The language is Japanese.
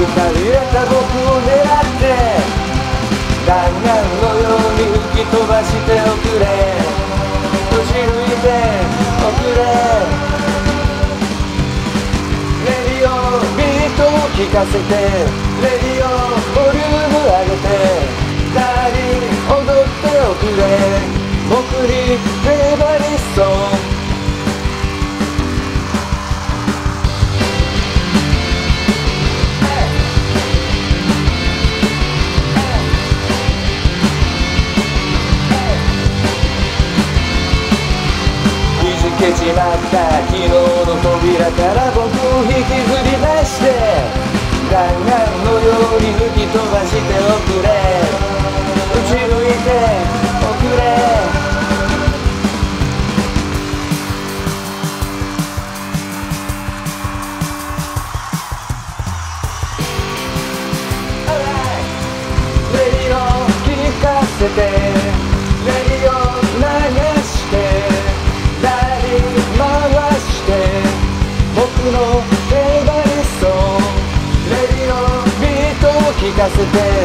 かれた僕を狙って弾丸のように吹き飛ばしておくれ、打ち抜いておくれ。レディオビートを聴かせて、レディオボリューム上げて、ダーリン踊っておくれ、僕にフェイバリスト。けちまった昨日の扉から僕を引きずり出して、弾丸のように吹き飛ばしておくれ、打ち抜いておくれ。レディオ聞かせて、レディオ流して、僕のフェイバリスト、レディオビートを聴かせて、